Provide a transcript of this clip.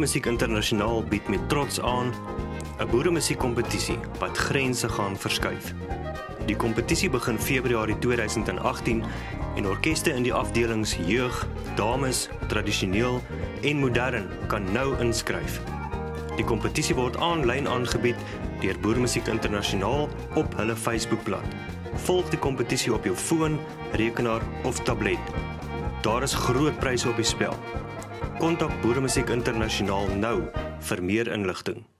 Boeremusiek Internasionaal bied met trots aan 'n boeremusiekkompetisie wat grense gaan verskuif. Die kompetisie begin Februarie 2018 en orkeste in die afdelings jeug, dames, tradisioneel en modern kan nou inskryf. Die kompetisie word aanlyn aangebied deur Boeremusiek Internasionaal op hulle Facebookblad. Volg die kompetisie op jou foon, rekenaar of tablet. Daar is groot pryse op die spel. Kontak Boeremusiek Internasionaal nou vir meer inligting.